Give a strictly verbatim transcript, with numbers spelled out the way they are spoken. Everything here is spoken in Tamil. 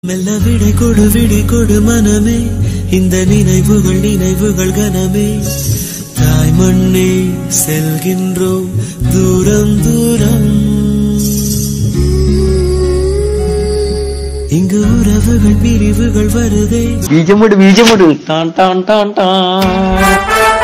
மெல்ல விடை கொடு விடை கொடு மனமே இந்த நினைவுகள் நினைவுகள் கனமே தாய் மண்ணே செல்கின்றோம் தூரம் தூரம் இங்கு உறவுகள் பிரிவுகள் வருதே பீஜமுடு பீஜமுடு டான் டான் டான் டான்